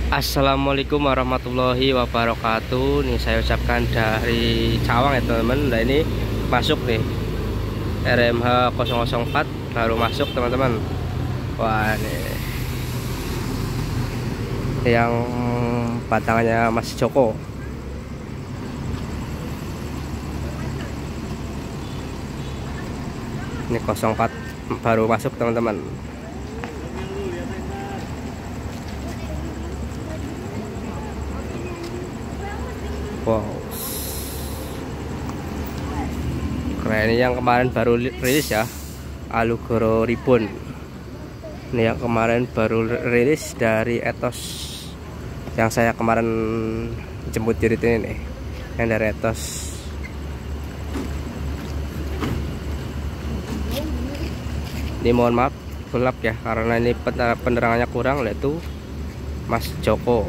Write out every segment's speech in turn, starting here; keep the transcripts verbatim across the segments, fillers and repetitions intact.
Assalamualaikum warahmatullahi wabarakatuh. Nih saya ucapkan dari Cawang ya teman-teman. Nah ini masuk nih R M H nol nol empat baru masuk teman-teman. Wah nih yang batangannya Mas Joko. Ini nol empat baru masuk teman-teman. Wow, keren. Ini yang kemarin baru rilis ya, Alugoro Ribbon. Ini yang kemarin baru rilis dari Ethos, yang saya kemarin jemput jerit ini nih, yang dari Ethos. Ini mohon maaf gelap ya, karena ini penerangannya kurang, yaitu Mas Joko.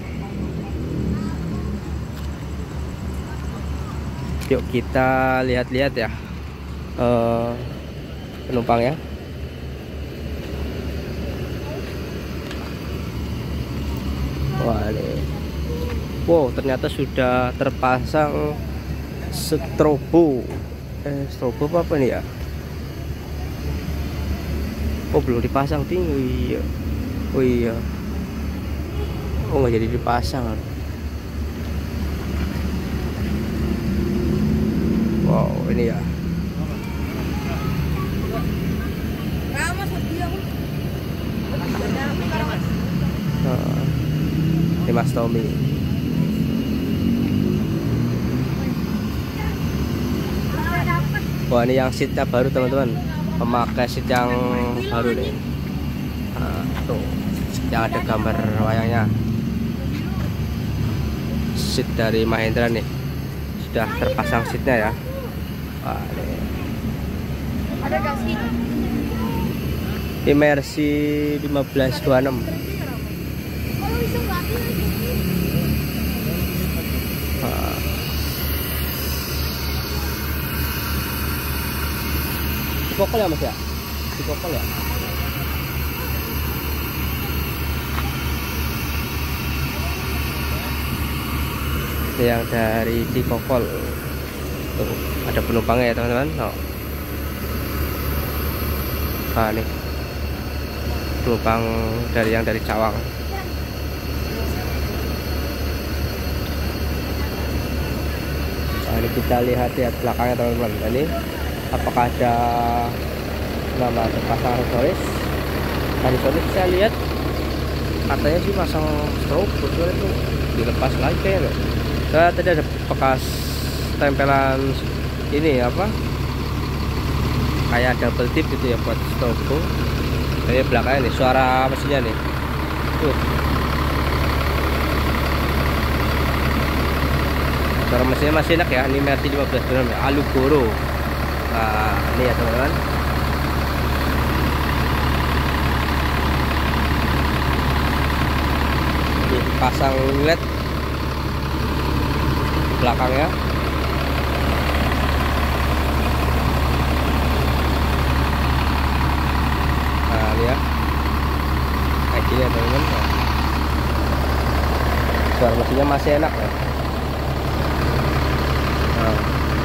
Yuk kita lihat-lihat ya uh, penumpangnya. Wah ini, wow ternyata sudah terpasang strobo. Eh strobo apa, apa nih ya? Oh belum dipasang ting. Oh iya, oh iya. Oh nggak jadi dipasang. Wow ini ya. Nah, ini Mas Tommy. Wah ini yang seatnya baru teman-teman, pemakai seat yang baru nih. Nah, tuh yang ada gambar wayangnya, seat dari Mahindra nih, sudah terpasang seatnya ya. Wah, ini. Ada kasih. Ini Mercy lima belas dua puluh enam. Nah. Dikokol ya Mas ya? Dikokol ya? Ini yang dari Cikokol. Tuh, ada penumpangnya ya teman-teman. Oh. Nah nih penumpang dari yang dari Cawang. Nah ini kita lihat ya belakangnya teman-teman. Ini apakah ada nama terpasang aksesoris? Aksesoris saya lihat katanya sih pasang strobe, betul itu dilepas lagi kayaknya. Saya tadi ada bekas tempelan ini apa, kayak double tip gitu ya buat strobo. Ini belakangnya nih suara mesinnya nih tuh, suara mesinnya masih enak ya. Ini Mercy lima belas dua puluh enam ya, Alugoro. Nah ini ya teman-teman, pasang L E D belakangnya. Nah lihat kayak gini ya teman-teman. Suara mesinnya masih enak ya. Nah.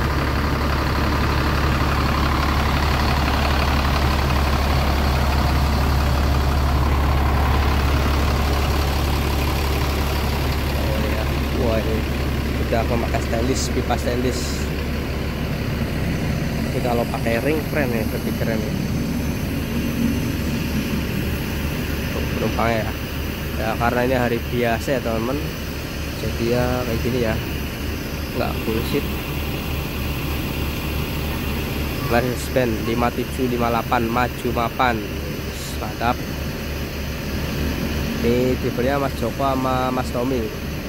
Wah ini udah memakai stainless, pipa stainless. Ini kalau pakai ring keren ya, lebih keren ya. Tuh, penumpangnya ya. Ya karena ini hari biasa ya teman-teman, jadi ya kayak gini ya, nggak full seat. Mercedes-Benz lima tujuh lima delapan maju mapan, mantap. Ini tipenya Mas Joko sama Mas Tommy.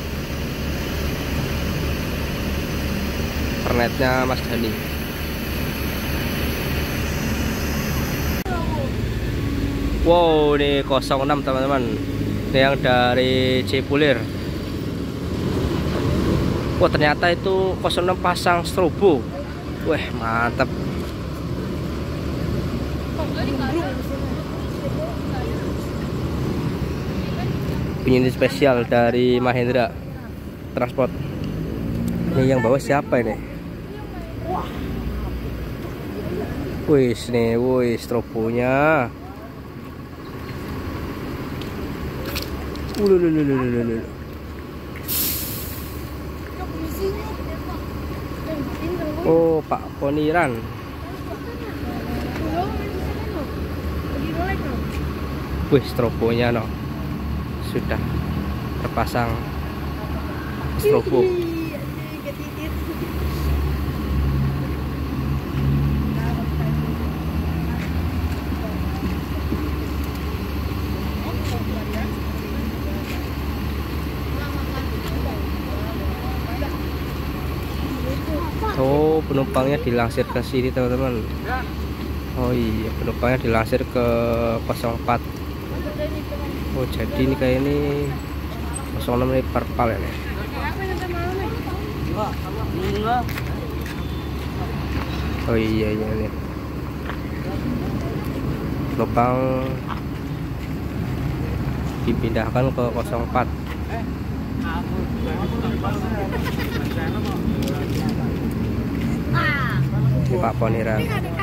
Kernetnya Mas Dani. Wow ini nol enam teman-teman, ini yang dari Cipulir. Wah ternyata itu nol enam pasang strobo. Wah mantap. unit spesial dari Mahendra Transport. Ini yang bawa siapa ini? Wis nih, wis strobonya. Ululululululul. Oh, Pak Poniran. Wih, strobonya no sudah terpasang strobo. Oh, penumpangnya dilansir ke sini teman-teman. Oh iya, penumpangnya dilansir ke nol empat. Oh, jadi ini kayak ini nol enam ini perpal ini. Oh iya iya nih. Penumpang dipindahkan ke nol empat. Ini Pak Poniran.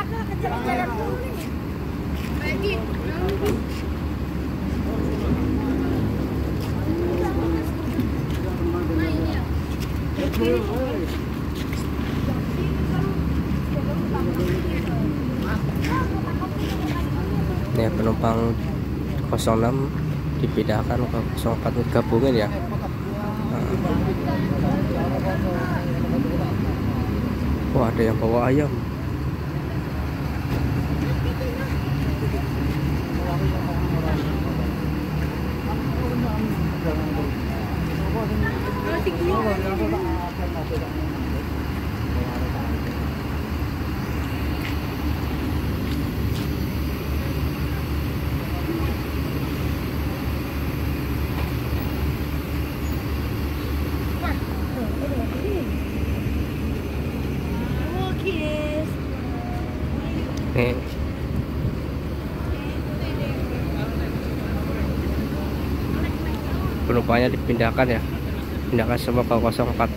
Ini penumpang nol enam dipindahkan ke nol empat gabungan ya. Wah, ada yang bawa ayam. Nih. Penumpangnya dipindahkan ya, pindahkan semua ke nol empat.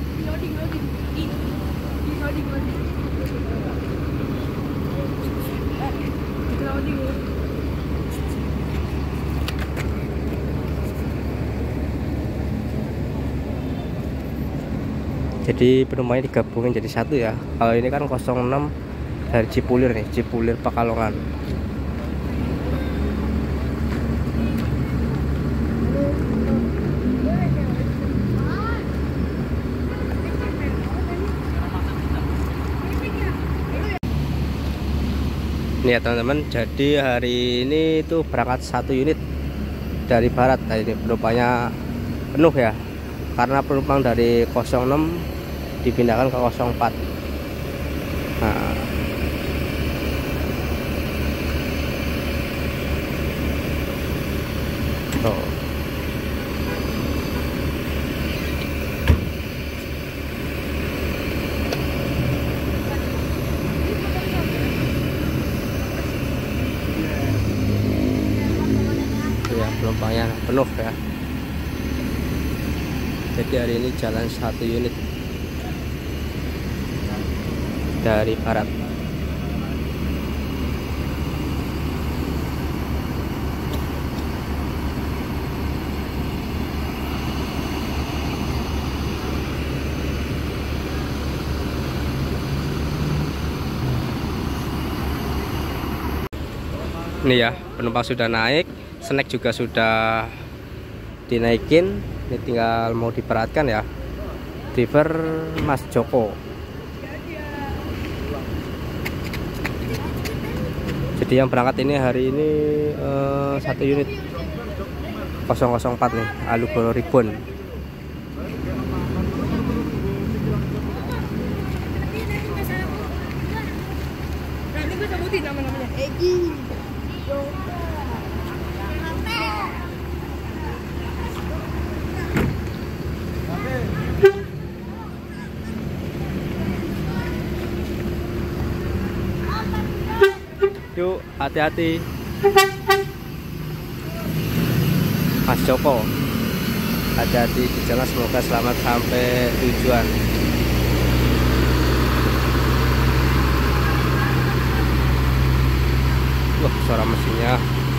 Jadi penumpangnya digabungin jadi satu ya. Kalau ini kan nol enam dari Cipulir nih, Cipulir Pekalongan. Ini ya teman-teman, jadi hari ini tuh berangkat satu unit dari barat. Nah, ini penumpangnya penuh ya, karena penumpang dari nol enam dipindahkan ke nol empat. Nah, tuh. Ya, penumpangnya penuh ya. Jadi hari ini jalan satu unit dari barat. Ini ya, penumpang sudah naik, snack juga sudah dinaikin. Ini tinggal mau diperatkan ya. Driver Mas Joko. Jadi yang berangkat ini hari ini uh, satu unit nol nol empat nih, Alugoro Ribbon. Nanti gue sebutin nama-namanya. Egi. Yuk, hati-hati. Mas Joko. Hati-hati di jalan, semoga selamat sampai tujuan. Wah, suara mesinnya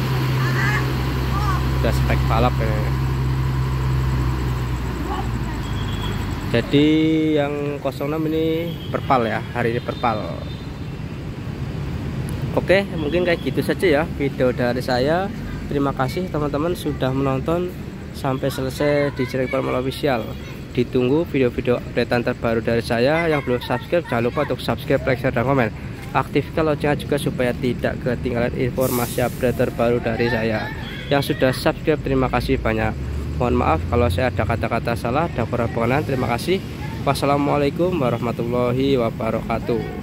udah spek balap ya. Jadi yang nol enam ini perpal ya, hari ini perpal. Oke, mungkin kayak gitu saja ya video dari saya. Terima kasih teman-teman sudah menonton sampai selesai di channel Formal Official. Ditunggu video-video updatean terbaru dari saya. Yang belum subscribe jangan lupa untuk subscribe, like, share, dan komen. Aktifkan loncengnya juga supaya tidak ketinggalan informasi update terbaru dari saya. Yang sudah subscribe terima kasih banyak. Mohon maaf kalau saya ada kata-kata salah dan kurang berkenan. Terima kasih. Wassalamualaikum warahmatullahi wabarakatuh.